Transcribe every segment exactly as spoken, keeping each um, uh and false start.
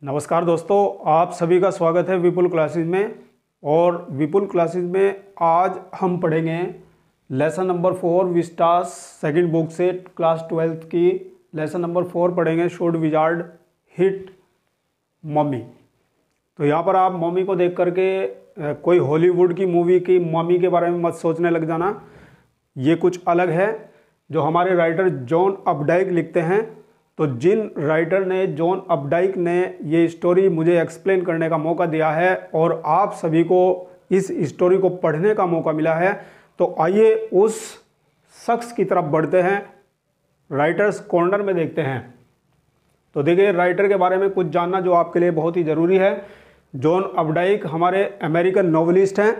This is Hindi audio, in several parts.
नमस्कार दोस्तों, आप सभी का स्वागत है विपुल क्लासेस में। और विपुल क्लासेस में आज हम पढ़ेंगे lesson number four Vistas second book से क्लास ट्वेल्थ की लेसन नंबर फोर पढ़ेंगे, शुड विजार्ड हिट मम्मी। तो यहाँ पर आप मम्मी को देख करके कोई हॉलीवुड की मूवी की मम्मी के बारे में मत सोचने लग जाना। ये कुछ अलग है जो हमारे राइटर जॉन अपडाइक लिखते हैं। तो जिन राइटर ने जॉन अपडाइक ने ये स्टोरी मुझे एक्सप्लेन करने का मौका दिया है और आप सभी को इस स्टोरी को पढ़ने का मौका मिला है, तो आइए उस शख्स की तरफ बढ़ते हैं, राइटर्स कॉर्नर में देखते हैं। तो देखिए, राइटर के बारे में कुछ जानना जो आपके लिए बहुत ही ज़रूरी है। जॉन अपडाइक हमारे अमेरिकन नॉवलिस्ट हैं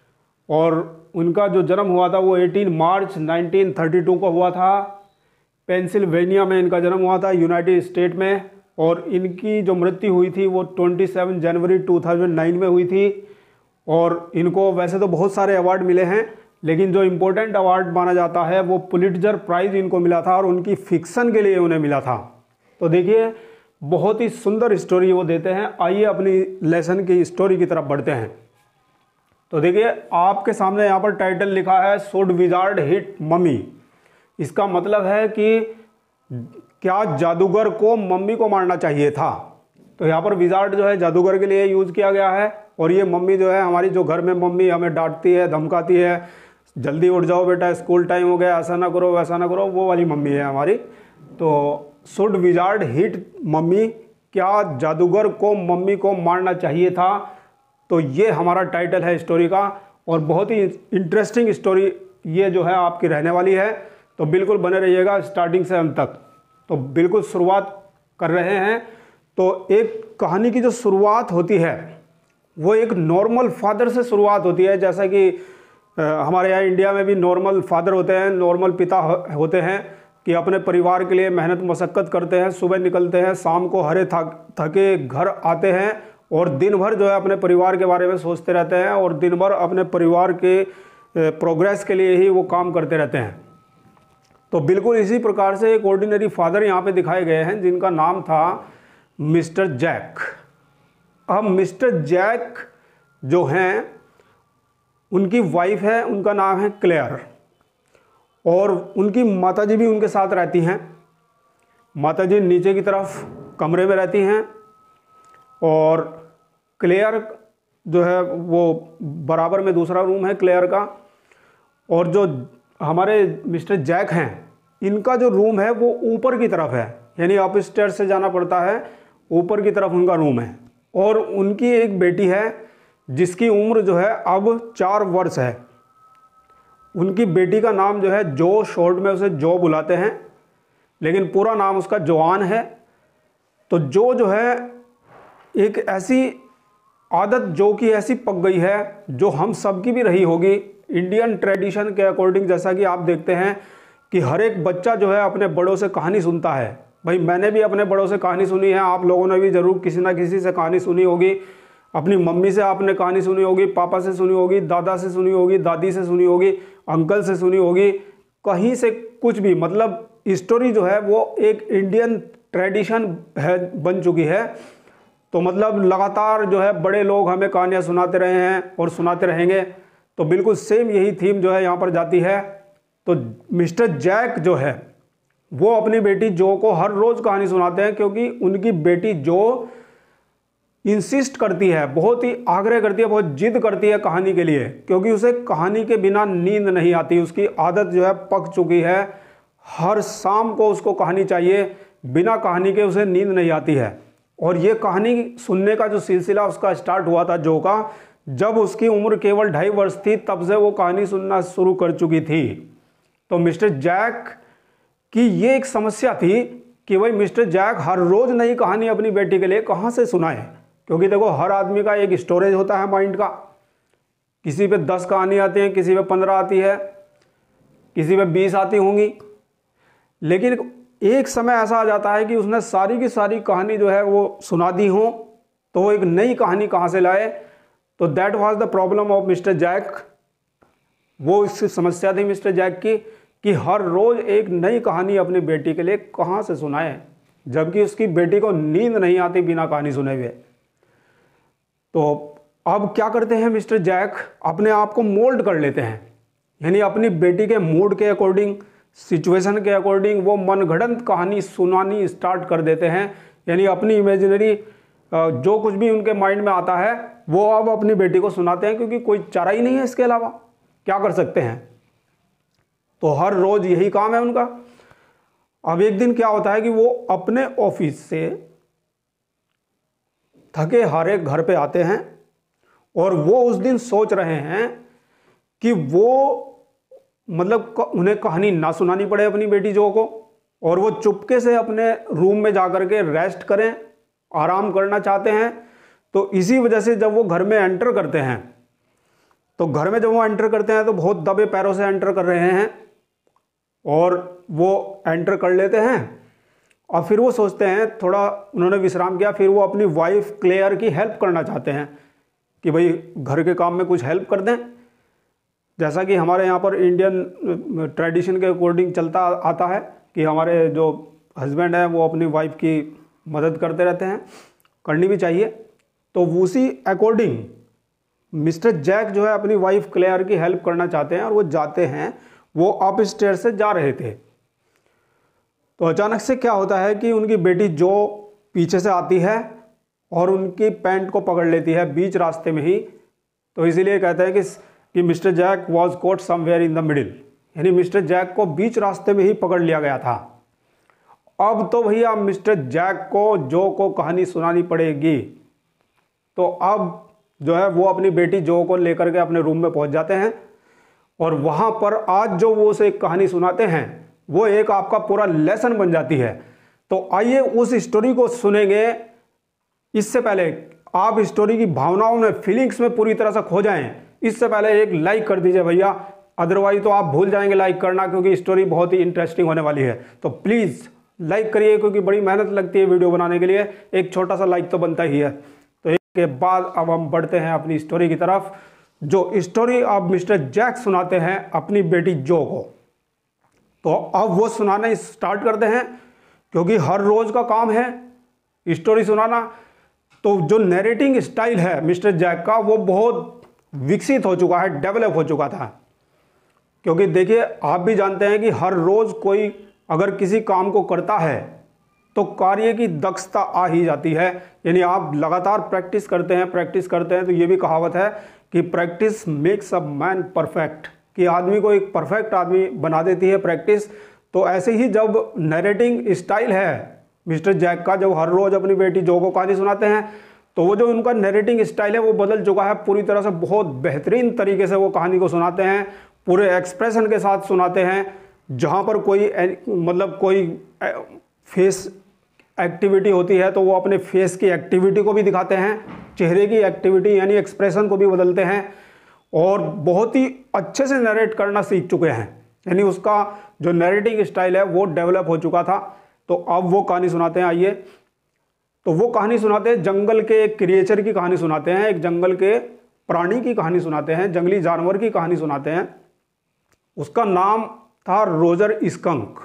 और उनका जो जन्म हुआ था वो अठारह मार्च उन्नीस सौ बत्तीस को हुआ था। पेंसिल्वेनिया में इनका जन्म हुआ था, यूनाइटेड स्टेट में। और इनकी जो मृत्यु हुई थी वो सत्ताईस जनवरी दो हज़ार नौ में हुई थी। और इनको वैसे तो बहुत सारे अवार्ड मिले हैं, लेकिन जो इम्पोर्टेंट अवार्ड माना जाता है वो पुलिट्जर प्राइज़ इनको मिला था और उनकी फिक्शन के लिए उन्हें मिला था। तो देखिए, बहुत ही सुंदर स्टोरी वो देते हैं। आइए अपनी लेसन की स्टोरी की तरफ बढ़ते हैं। तो देखिए, आपके सामने यहाँ पर टाइटल लिखा है शुड विजार्ड हिट मम्मी। इसका मतलब है कि क्या जादूगर को मम्मी को मारना चाहिए था। तो यहाँ पर विजार्ड जो है जादूगर के लिए यूज़ किया गया है, और ये मम्मी जो है हमारी जो घर में मम्मी हमें डांटती है, धमकाती है, जल्दी उठ जाओ बेटा, स्कूल टाइम हो गया, ऐसा ना करो वैसा ना करो, वो वाली मम्मी है हमारी। तो शुड विजार्ड हिट मम्मी, क्या जादूगर को मम्मी को मारना चाहिए था। तो ये हमारा टाइटल है स्टोरी का, और बहुत ही इंटरेस्टिंग स्टोरी ये जो है आपकी रहने वाली है। तो बिल्कुल बने रहिएगा स्टार्टिंग से अंत तक। तो बिल्कुल शुरुआत कर रहे हैं। तो एक कहानी की जो शुरुआत होती है वो एक नॉर्मल फादर से शुरुआत होती है। जैसा कि हमारे यहाँ इंडिया में भी नॉर्मल फादर होते हैं, नॉर्मल पिता होते हैं कि अपने परिवार के लिए मेहनत मशक्क़त करते हैं, सुबह निकलते हैं, शाम को हरे थक थके घर आते हैं और दिन भर जो है अपने परिवार के बारे में सोचते रहते हैं और दिन भर अपने परिवार के प्रोग्रेस के लिए ही वो काम करते रहते हैं। तो बिल्कुल इसी प्रकार से एक ऑर्डिनरी फादर यहाँ पे दिखाए गए हैं जिनका नाम था मिस्टर जैक। अब मिस्टर जैक जो हैं उनकी वाइफ है, उनका नाम है क्लेयर, और उनकी माताजी भी उनके साथ रहती हैं। माताजी नीचे की तरफ कमरे में रहती हैं और क्लेयर जो है वो बराबर में दूसरा रूम है क्लेयर का। और जो हमारे मिस्टर जैक हैं इनका जो रूम है वो ऊपर की तरफ है, यानी अप स्टेयर से जाना पड़ता है, ऊपर की तरफ उनका रूम है। और उनकी एक बेटी है जिसकी उम्र जो है अब चार वर्ष है। उनकी बेटी का नाम जो है जो, शॉर्ट में उसे जो बुलाते हैं, लेकिन पूरा नाम उसका जोआन है। तो जो जो है एक ऐसी आदत जो कि ऐसी पक गई है जो हम सबकी भी रही होगी इंडियन ट्रेडिशन के अकॉर्डिंग। जैसा कि आप देखते हैं कि हर एक बच्चा जो है अपने बड़ों से कहानी सुनता है। भाई मैंने भी अपने बड़ों से कहानी सुनी है, आप लोगों ने भी ज़रूर किसी ना किसी से कहानी सुनी होगी। अपनी मम्मी से आपने कहानी सुनी होगी, पापा से सुनी होगी, दादा से सुनी होगी, दादी से सुनी होगी, अंकल से सुनी होगी, कहीं से कुछ भी। मतलब स्टोरी जो है वो एक इंडियन ट्रेडिशन है, बन चुकी है। तो मतलब लगातार जो है बड़े लोग हमें कहानियाँ सुनाते रहे हैं और सुनाते रहेंगे। तो बिल्कुल सेम यही थीम जो है यहाँ पर जाती है। तो मिस्टर जैक जो है वो अपनी बेटी जो को हर रोज़ कहानी सुनाते हैं, क्योंकि उनकी बेटी जो इंसिस्ट करती है, बहुत ही आग्रह करती है, बहुत जिद करती है कहानी के लिए, क्योंकि उसे कहानी के बिना नींद नहीं आती। उसकी आदत जो है पक चुकी है, हर शाम को उसको कहानी चाहिए, बिना कहानी के उसे नींद नहीं आती है। और ये कहानी सुनने का जो सिलसिला उसका स्टार्ट हुआ था जो का, जब उसकी उम्र केवल ढाई वर्ष थी, तब से वो कहानी सुनना शुरू कर चुकी थी। तो मिस्टर जैक की ये एक समस्या थी कि भाई मिस्टर जैक हर रोज़ नई कहानी अपनी बेटी के लिए कहाँ से सुनाए, क्योंकि देखो हर आदमी का एक स्टोरेज होता है माइंड का। किसी पे दस कहानी आती हैं, किसी पे पंद्रह आती है, किसी पे बीस आती होंगी। लेकिन एक समय ऐसा आ जाता है कि उसने सारी की सारी कहानी जो है वो सुना दी हो, तो वो एक नई कहानी कहाँ से लाए। तो that was the problem of mister Jack. वो इसकी समस्या थी मिस्टर जैक की कि हर रोज़ एक नई कहानी अपनी बेटी के लिए कहाँ से सुनाए। जबकि उसकी बेटी को नींद नहीं आती बिना कहानी सुने हुए। तो अब क्या करते हैं मिस्टर जैक, अपने आप को मोल्ड कर लेते हैं, यानी अपनी बेटी के मूड के अकॉर्डिंग, सिचुएशन के अकॉर्डिंग वो मनगढ़ंत कहानी सुनानी स्टार्ट कर देते हैं। यानी अपनी इमेजिनरी जो कुछ भी उनके माइंड में आता है वो अब अपनी बेटी को सुनाते हैं, क्योंकि कोई चारा ही नहीं है इसके अलावा, क्या कर सकते हैं। तो हर रोज यही काम है उनका। अब एक दिन क्या होता है कि वो अपने ऑफिस से थके हारे घर पे आते हैं और वो उस दिन सोच रहे हैं कि वो मतलब उन्हें कहानी ना सुनानी पड़े अपनी बेटी जो को, और वो चुपके से अपने रूम में जाकर के रेस्ट करें, आराम करना चाहते हैं। तो इसी वजह से जब वो घर में एंटर करते हैं, तो घर में जब वो एंटर करते हैं तो बहुत दबे पैरों से एंटर कर रहे हैं, और वो एंटर कर लेते हैं और फिर वो सोचते हैं, थोड़ा उन्होंने विश्राम किया, फिर वो अपनी वाइफ क्लेयर की हेल्प करना चाहते हैं कि भाई घर के काम में कुछ हेल्प कर दें। जैसा कि हमारे यहाँ पर इंडियन ट्रेडिशन के अकॉर्डिंग चलता आता है कि हमारे जो हस्बैंड हैं वो अपनी वाइफ की मदद करते रहते हैं, करनी भी चाहिए। तो उसी अकॉर्डिंग मिस्टर जैक जो है अपनी वाइफ क्लेयर की हेल्प करना चाहते हैं और वो जाते हैं, वो अप स्टेयर से जा रहे थे। तो अचानक से क्या होता है कि उनकी बेटी जो पीछे से आती है और उनकी पैंट को पकड़ लेती है बीच रास्ते में ही। तो इसीलिए कहते हैं कि कि mister Jack was caught somewhere in the middle, यानी मिस्टर जैक को बीच रास्ते में ही पकड़ लिया गया था। अब तो भैया मिस्टर जैक को जो को कहानी सुनानी पड़ेगी। तो अब जो है वो अपनी बेटी जो को लेकर के अपने रूम में पहुंच जाते हैं, और वहां पर आज जो वो उसे एक कहानी सुनाते हैं वो एक आपका पूरा लेसन बन जाती है। तो आइए उस स्टोरी को सुनेंगे। इससे पहले आप स्टोरी की भावनाओं में, फीलिंग्स में पूरी तरह से खो जाएं, इससे पहले एक लाइक कर दीजिए भैया, अदरवाइज तो आप भूल जाएंगे लाइक करना, क्योंकि स्टोरी बहुत ही इंटरेस्टिंग होने वाली है। तो प्लीज़ लाइक करिए, क्योंकि बड़ी मेहनत लगती है वीडियो बनाने के लिए, एक छोटा सा लाइक तो बनता ही है। तो इसके बाद अब हम बढ़ते हैं अपनी स्टोरी की तरफ, जो स्टोरी अब मिस्टर जैक सुनाते हैं अपनी बेटी जो को। तो अब वो सुनाना स्टार्ट करते हैं, क्योंकि हर रोज का काम है स्टोरी सुनाना। तो जो नैरेटिंग स्टाइल है मिस्टर जैक का वो बहुत विकसित हो चुका है, डेवलप हो चुका था। क्योंकि देखिए आप भी जानते हैं कि हर रोज कोई अगर किसी काम को करता है तो कार्य की दक्षता आ ही जाती है। यानी आप लगातार प्रैक्टिस करते हैं प्रैक्टिस करते हैं तो ये भी कहावत है कि practice makes a man perfect, कि आदमी को एक परफेक्ट आदमी बना देती है प्रैक्टिस। तो ऐसे ही जब नैरेटिंग स्टाइल है मिस्टर जैक का, जब हर रोज अपनी बेटी जो को कहानी सुनाते हैं, तो वो जो उनका नैरेटिंग स्टाइल है वो बदल चुका है पूरी तरह से। बहुत बेहतरीन तरीके से वो कहानी को सुनाते हैं, पूरे एक्सप्रेशन के साथ सुनाते हैं। जहाँ पर कोई मतलब कोई फेस एक्टिविटी होती है तो वो अपने फेस की एक्टिविटी को भी दिखाते हैं, चेहरे की एक्टिविटी यानी एक्सप्रेशन को भी बदलते हैं, और बहुत ही अच्छे से नरेट करना सीख चुके हैं। यानी उसका जो नरेटिंग स्टाइल है वो डेवलप हो चुका था। तो अब वो कहानी सुनाते हैं। आइए, तो वो कहानी सुनाते हैं जंगल के एक क्रिएचर की कहानी सुनाते हैं, एक जंगल के प्राणी की कहानी सुनाते हैं, जंगली जानवर की कहानी सुनाते हैं। उसका नाम था रोजर स्कंक।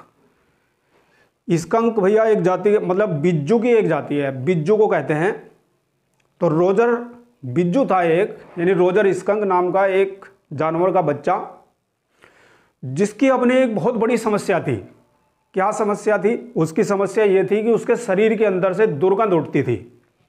स्कंक भैया एक जाति, मतलब बिज्जू की एक जाति है, बिज्जू को कहते हैं। तो रोजर बिज्जू था एक, यानी रोजर स्कंक नाम का एक जानवर का बच्चा, जिसकी अपनी एक बहुत बड़ी समस्या थी। क्या समस्या थी? उसकी समस्या यह थी कि उसके शरीर के अंदर से दुर्गंध उठती थी,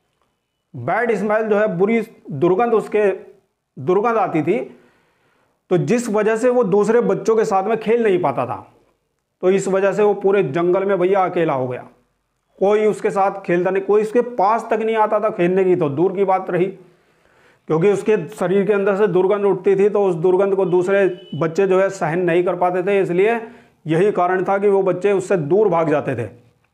बैड स्मेल जो है, बुरी दुर्गंध, उसके दुर्गंध आती थी। तो जिस वजह से वो दूसरे बच्चों के साथ में खेल नहीं पाता था। तो इस वजह से वो पूरे जंगल में भैया अकेला हो गया, कोई उसके साथ खेलता नहीं, कोई उसके पास तक नहीं आता था खेलने की, तो दूर की बात रही। क्योंकि उसके शरीर के अंदर से दुर्गंध उठती थी, तो उस दुर्गंध को दूसरे बच्चे जो है सहन नहीं कर पाते थे, इसलिए यही कारण था कि वो बच्चे उससे दूर भाग जाते थे।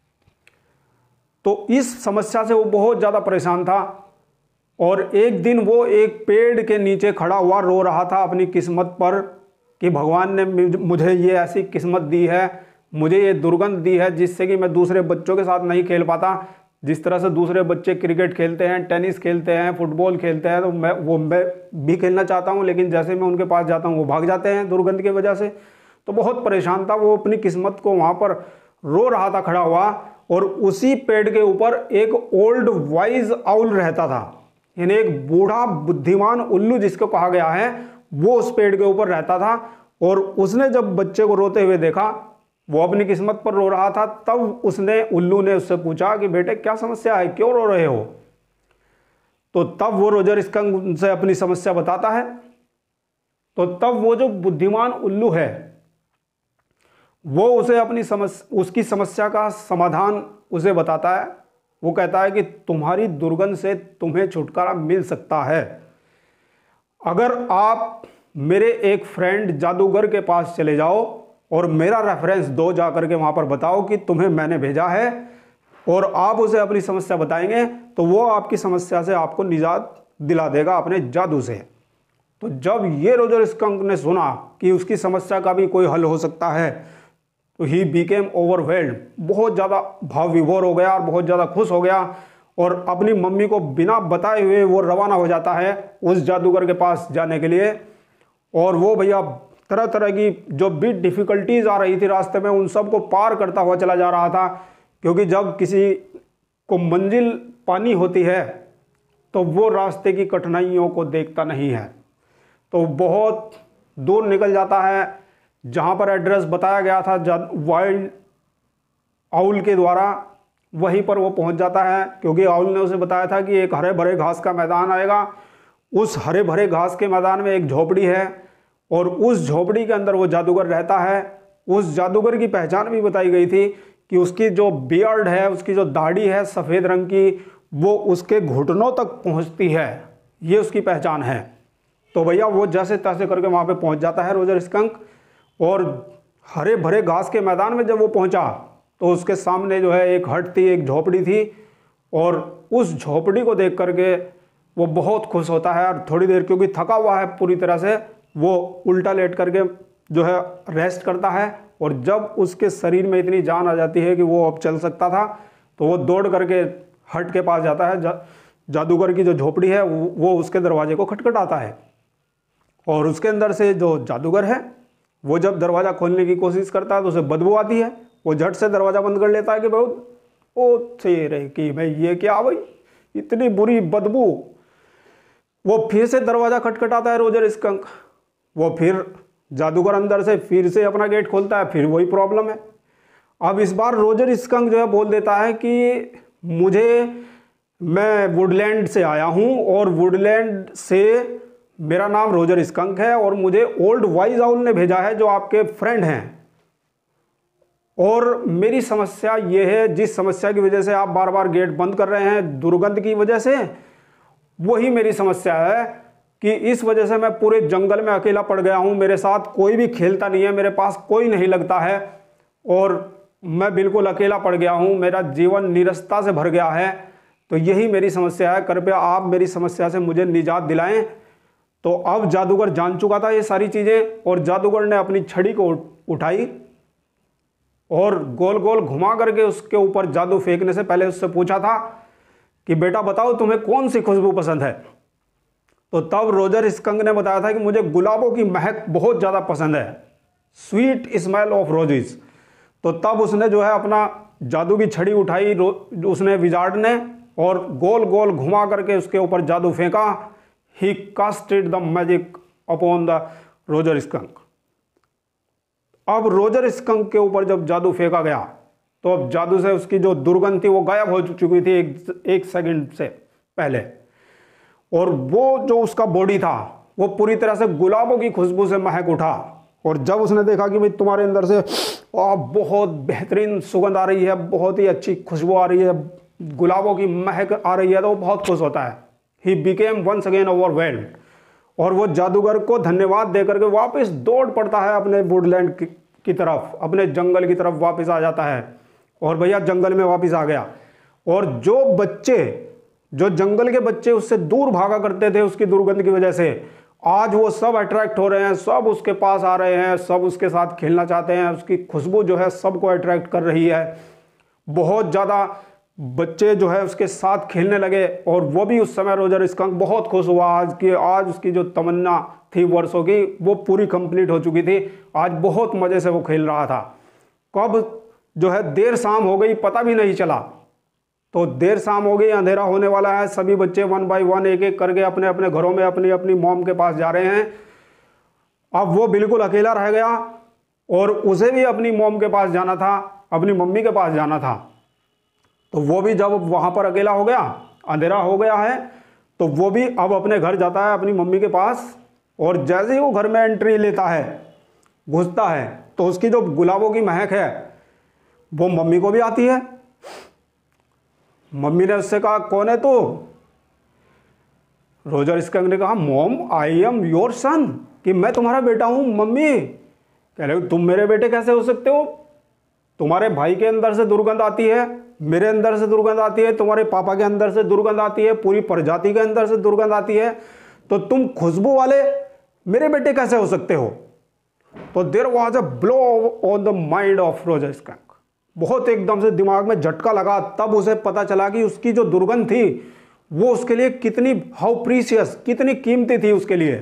तो इस समस्या से वो बहुत ज़्यादा परेशान था, और एक दिन वो एक पेड़ के नीचे खड़ा हुआ रो रहा था अपनी किस्मत पर कि भगवान ने मुझे ये ऐसी किस्मत दी है, मुझे ये दुर्गंध दी है जिससे कि मैं दूसरे बच्चों के साथ नहीं खेल पाता। जिस तरह से दूसरे बच्चे क्रिकेट खेलते हैं, टेनिस खेलते हैं, फुटबॉल खेलते हैं, तो मैं वो मैं भी खेलना चाहता हूँ, लेकिन जैसे मैं उनके पास जाता हूँ वो भाग जाते हैं दुर्गंध की वजह से। तो बहुत परेशान था वो, अपनी किस्मत को वहाँ पर रो रहा था खड़ा हुआ, और उसी पेड़ के ऊपर एक ओल्ड वाइज आउल रहता था, यानी एक बूढ़ा बुद्धिमान उल्लू जिसको कहा गया है, वो उस पेड़ के ऊपर रहता था। और उसने जब बच्चे को रोते हुए देखा, वो अपनी किस्मत पर रो रहा था, तब उसने उल्लू ने उससे पूछा कि बेटे क्या समस्या है, क्यों रो रहे हो। तो तब वो रोजर स्कंक से अपनी समस्या बताता है। तो तब वो जो बुद्धिमान उल्लू है वो उसे अपनी समस्या उसकी समस्या का समाधान उसे बताता है। वो कहता है कि तुम्हारी दुर्गंध से तुम्हें छुटकारा मिल सकता है अगर आप मेरे एक फ्रेंड जादूगर के पास चले जाओ और मेरा रेफरेंस दो जाकर के वहाँ पर बताओ कि तुम्हें मैंने भेजा है, और आप उसे अपनी समस्या बताएंगे तो वो आपकी समस्या से आपको निजात दिला देगा अपने जादू से। तो जब ये रोजर स्कंक ने सुना कि उसकी समस्या का भी कोई हल हो सकता है तो ही बिकेम ओवरवेल्ड, बहुत ज़्यादा भाव विभोर हो गया और बहुत ज़्यादा खुश हो गया, और अपनी मम्मी को बिना बताए हुए वो रवाना हो जाता है उस जादूगर के पास जाने के लिए। और वो भैया तरह तरह की जो भी डिफ़िकल्टीज आ रही थी रास्ते में, उन सब को पार करता हुआ चला जा रहा था, क्योंकि जब किसी को मंजिल पानी होती है तो वो रास्ते की कठिनाइयों को देखता नहीं है। तो बहुत दूर निकल जाता है, जहाँ पर एड्रेस बताया गया था वाइल्ड आउल के द्वारा, वहीं पर वो पहुँच जाता है, क्योंकि आउल ने उसे बताया था कि एक हरे भरे घास का मैदान आएगा। उस हरे भरे घास के मैदान में एक झोपड़ी है और उस झोपड़ी के अंदर वो जादूगर रहता है। उस जादूगर की पहचान भी बताई गई थी कि उसकी जो बियर्ड है, उसकी जो दाढ़ी है सफ़ेद रंग की, वो उसके घुटनों तक पहुंचती है, ये उसकी पहचान है। तो भैया वो जैसे तैसे करके वहाँ पे पहुँच जाता है रोजर स्कंक, और हरे भरे घास के मैदान में जब वो पहुँचा तो उसके सामने जो है एक हट थी, एक झोपड़ी थी, और उस झोपड़ी को देख करके वो बहुत खुश होता है। और थोड़ी देर, क्योंकि थका हुआ है पूरी तरह से, वो उल्टा लेट करके जो है रेस्ट करता है। और जब उसके शरीर में इतनी जान आ जाती है कि वो अब चल सकता था, तो वो दौड़ करके हट के पास जाता है। जा, जादूगर की जो झोपड़ी है वो, वो उसके दरवाजे को खटखटाता है, और उसके अंदर से जो जादूगर है वो जब दरवाज़ा खोलने की कोशिश करता है तो उसे बदबू आती है। वो झट से दरवाज़ा बंद कर लेता है कि बहुत ओ तेरे कि भाई ये क्या भाई, इतनी बुरी बदबू। वो फिर से दरवाज़ा खटखटाता है रोजर स्कंक, वो फिर जादूगर अंदर से फिर से अपना गेट खोलता है, फिर वही प्रॉब्लम है। अब इस बार रोजर स्कंक जो है बोल देता है कि मुझे, मैं वुडलैंड से आया हूँ और वुडलैंड से मेरा नाम रोजर स्कंक है, और मुझे ओल्ड वाइज आउल ने भेजा है जो आपके फ्रेंड हैं, और मेरी समस्या ये है, जिस समस्या की वजह से आप बार बार गेट बंद कर रहे हैं दुर्गंध की वजह से, वही मेरी समस्या है कि इस वजह से मैं पूरे जंगल में अकेला पड़ गया हूँ, मेरे साथ कोई भी खेलता नहीं है, मेरे पास कोई नहीं लगता है, और मैं बिल्कुल अकेला पड़ गया हूँ, मेरा जीवन निरस्ता से भर गया है। तो यही मेरी समस्या है, कृपया आप मेरी समस्या से मुझे निजात दिलाएं। तो अब जादूगर जान चुका था ये सारी चीज़ें, और जादूगर ने अपनी छड़ी को उठाई और गोल गोल घुमा करके उसके ऊपर जादू फेंकने से पहले उससे पूछा था कि बेटा बताओ तुम्हें कौन सी खुशबू पसंद है। तो तब रोजर स्कंक ने बताया था कि मुझे गुलाबों की महक बहुत ज़्यादा पसंद है, स्वीट स्मेल ऑफ रोजेस। तो तब उसने जो है अपना जादू की छड़ी उठाई उसने विजार्ड ने, और गोल गोल घुमा करके उसके ऊपर जादू फेंका। He casted the magic upon the Roger Skunk. अब रोजर स्कंक के ऊपर जब जादू फेंका गया तो अब जादू से उसकी जो दुर्गंध थी वो गायब हो चुकी थी एक एक सेकंड से पहले, और वो जो उसका बॉडी था वो पूरी तरह से गुलाबों की खुशबू से महक उठा। और जब उसने देखा कि भाई तुम्हारे अंदर से आ, बहुत बेहतरीन सुगंध आ रही है, बहुत ही अच्छी खुशबू आ रही है, गुलाबों की महक आ रही है, तो वो बहुत खुश होता है। He became once again overwhelmed, और वो जादूगर को धन्यवाद देकर के वापस दौड़ पड़ता है अपने वुडलैंड की, की तरफ, अपने जंगल की तरफ वापस आ जाता है। और भैया जंगल में वापस आ गया, और जो बच्चे, जो जंगल के बच्चे उससे दूर भागा करते थे उसकी दुर्गंध की वजह से, आज वो सब अट्रैक्ट हो रहे हैं, सब उसके पास आ रहे हैं, सब उसके साथ खेलना चाहते हैं। उसकी खुशबू जो है सबको अट्रैक्ट कर रही है। बहुत ज़्यादा बच्चे जो है उसके साथ खेलने लगे, और वो भी उस समय रोजर स्कंक बहुत खुश हुआ आज की आज उसकी जो तमन्ना थी वर्षों की वो पूरी कंप्लीट हो चुकी थी। आज बहुत मज़े से वो खेल रहा था। कब जो है देर शाम हो गई, पता भी नहीं चला। तो देर शाम हो गई, अंधेरा होने वाला है, सभी बच्चे वन बाय वन एक एक करके अपने अपने घरों में अपनी अपनी मॉम के पास जा रहे हैं। अब वो बिल्कुल अकेला रह गया और उसे भी अपनी मॉम के पास जाना था, अपनी मम्मी के पास जाना था। तो वो भी जब वहाँ पर अकेला हो गया, अंधेरा हो गया है, तो वो भी अब अपने घर जाता है अपनी मम्मी के पास। और जैसे ही वो घर में एंट्री लेता है, घुसता है, तो उसकी जो गुलाबों की महक है वो मम्मी को भी आती है। मम्मी ने उससे कहा, कौन है तू? रोजर स्कंक ने कहा, mom I am your son, कि मैं तुम्हारा बेटा हूं मम्मी। कह रहे, तुम मेरे बेटे कैसे हो सकते हो? तुम्हारे भाई के अंदर से दुर्गंध आती है, मेरे अंदर से दुर्गंध आती है, तुम्हारे पापा के अंदर से दुर्गंध आती है, पूरी प्रजाति के अंदर से दुर्गंध आती है, तो तुम खुशबू वाले मेरे बेटे कैसे हो सकते हो? तो there was a blow on the mind of Roger Skunk. बहुत एकदम से दिमाग में झटका लगा। तब उसे पता चला कि उसकी जो दुर्गंध थी वो उसके लिए कितनी हाउ प्रीशियस, कितनी कीमती थी उसके लिए।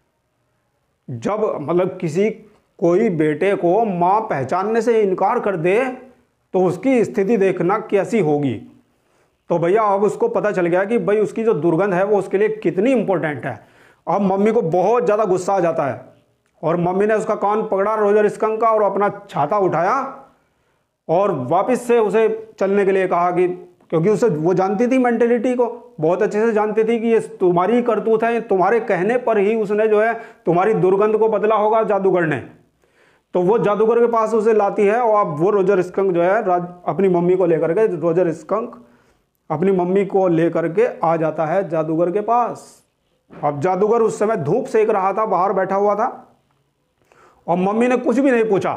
जब मतलब किसी कोई बेटे को माँ पहचानने से इनकार कर दे तो उसकी स्थिति देखना कैसी होगी। तो भैया अब उसको पता चल गया कि भाई उसकी जो दुर्गंध है वो उसके लिए कितनी इंपॉर्टेंट है। अब मम्मी को बहुत ज़्यादा गुस्सा आ जाता है और मम्मी ने उसका कान पकड़ा रोजर स्कंक का और अपना छाता उठाया और वापस से उसे चलने के लिए कहा, कि क्योंकि उसे वो जानती थी मेंटेलिटी को, बहुत अच्छे से जानती थी कि ये तुम्हारी ही करतूत है, तुम्हारे कहने पर ही उसने जो है तुम्हारी दुर्गंध को बदला होगा जादूगर ने। तो वो जादूगर के पास उसे लाती है और अब वो रोजर स्कंक जो है राज अपनी मम्मी को लेकर के रोजर स्कंक अपनी मम्मी को लेकर के आ जाता है जादूगर के पास। अब जादूगर उस समय धूप सेक रहा था, बाहर बैठा हुआ था और मम्मी ने कुछ भी नहीं पूछा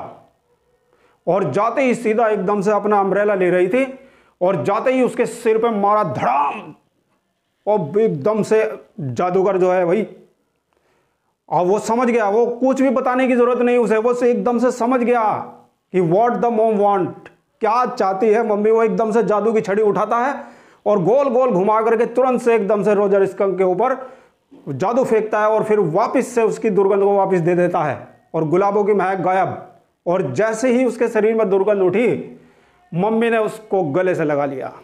और जाते ही सीधा एकदम से अपना अम्ब्रेला ले रही थी और जाते ही उसके सिर पे मारा धड़ाम और एकदम से जादूगर जो है भाई, और वो समझ गया, वो कुछ भी बताने की जरूरत नहीं उसे, वो से एकदम से समझ गया कि व्हाट द मॉम वांट, क्या चाहती है मम्मी। वो एकदम से जादू की छड़ी उठाता है और गोल गोल घुमा करके तुरंत से एकदम से रोजर स्कंक के ऊपर जादू फेंकता है और फिर वापस से उसकी दुर्गंध को वापस दे देता है और गुलाबों की महक गायब। और जैसे ही उसके शरीर में दुर्गंध उठी, मम्मी ने उसको गले से लगा लिया।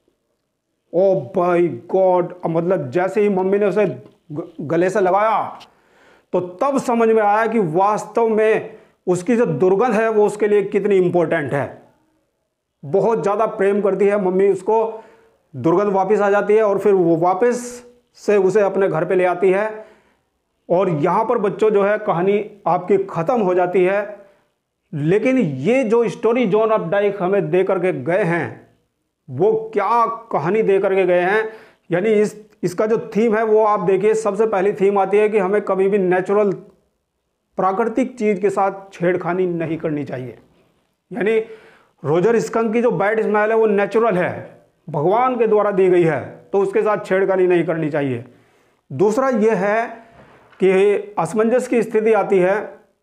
ओ भाई गॉड, मतलब जैसे ही मम्मी ने उसे गले से लगाया तो तब समझ में आया कि वास्तव में उसकी जो दुर्गंध है वो उसके लिए कितनी इंपॉर्टेंट है। बहुत ज़्यादा प्रेम करती है मम्मी उसको, दुर्गंध वापस आ जाती है और फिर वो वापस से उसे अपने घर पे ले आती है। और यहाँ पर बच्चों जो है कहानी आपकी ख़त्म हो जाती है। लेकिन ये जो स्टोरी जॉन अपडाइक हमें दे करके गए हैं वो क्या कहानी दे करके गए हैं, यानी इस इसका जो थीम है वो आप देखिए। सबसे पहली थीम आती है कि हमें कभी भी नेचुरल प्राकृतिक चीज़ के साथ छेड़खानी नहीं करनी चाहिए। यानी रोजर स्कंक की जो बैड स्मेल है वो नेचुरल है, भगवान के द्वारा दी गई है, तो उसके साथ छेड़खानी नहीं करनी चाहिए। दूसरा यह है कि असमंजस की स्थिति आती है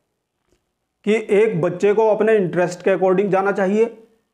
कि एक बच्चे को अपने इंटरेस्ट के अकॉर्डिंग जाना चाहिए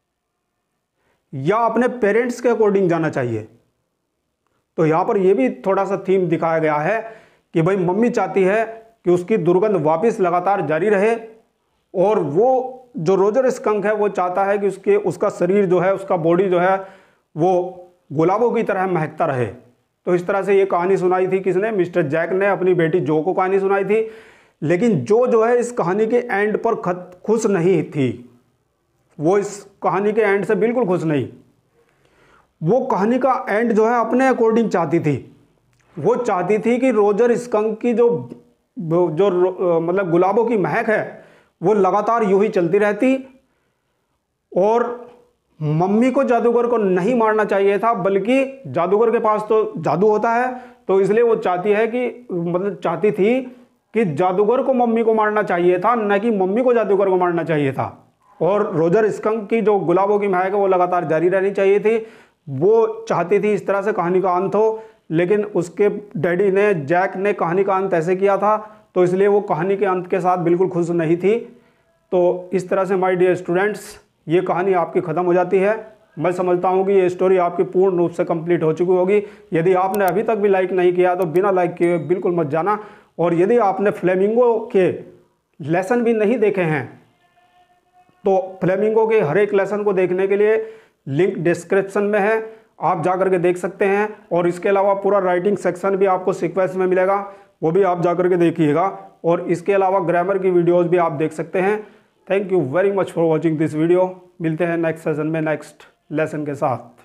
या अपने पेरेंट्स के अकॉर्डिंग जाना चाहिए। तो यहां पर यह भी थोड़ा सा थीम दिखाया गया है कि भाई मम्मी चाहती है कि उसकी दुर्गंध वापस लगातार जारी रहे और वो जो रोजर स्कंक है वो चाहता है कि उसके उसका शरीर जो है, उसका बॉडी जो है वो गुलाबों की तरह महकता रहे। तो इस तरह से ये कहानी सुनाई थी किसने? मिस्टर जैक ने अपनी बेटी जो को कहानी सुनाई थी। लेकिन जो जो है इस कहानी के एंड पर खत खुश नहीं थी, वो इस कहानी के एंड से बिल्कुल खुश नहीं। वो कहानी का एंड जो है अपने अकॉर्डिंग चाहती थी। वो चाहती थी कि रोजर स्कंक की जो जो मतलब गुलाबों की महक है वो लगातार यूं ही चलती रहती और मम्मी को जादूगर को नहीं मारना चाहिए था, बल्कि जादूगर के पास तो जादू होता है, तो इसलिए वो चाहती है कि मतलब चाहती थी कि जादूगर को मम्मी को मारना चाहिए था, न कि मम्मी को जादूगर को मारना चाहिए था। और रोजर स्कंक की जो गुलाबों की महक है वो लगातार जारी रहनी चाहिए थी। वो चाहती थी इस तरह से कहानी का अंत हो, लेकिन उसके डैडी ने, जैक ने कहानी का अंत ऐसे किया था, तो इसलिए वो कहानी के अंत के साथ बिल्कुल खुश नहीं थी। तो इस तरह से माय डियर स्टूडेंट्स, ये कहानी आपकी ख़त्म हो जाती है। मैं समझता हूँ कि ये स्टोरी आपकी पूर्ण रूप से कंप्लीट हो चुकी होगी। यदि आपने अभी तक भी लाइक नहीं किया तो बिना लाइक किए बिल्कुल मत जाना। और यदि आपने फ्लेमिंगो के लेसन भी नहीं देखे हैं तो फ्लेमिंगो के हर एक लेसन को देखने के लिए लिंक डिस्क्रिप्शन में है, आप जा करके देख सकते हैं। और इसके अलावा पूरा राइटिंग सेक्शन भी आपको सीक्वेंस में मिलेगा, वो भी आप जा करके देखिएगा। और इसके अलावा ग्रामर की वीडियोस भी आप देख सकते हैं। Thank you very much for watching this video. मिलते हैं नेक्स्ट सेशन में नेक्स्ट लेसन के साथ।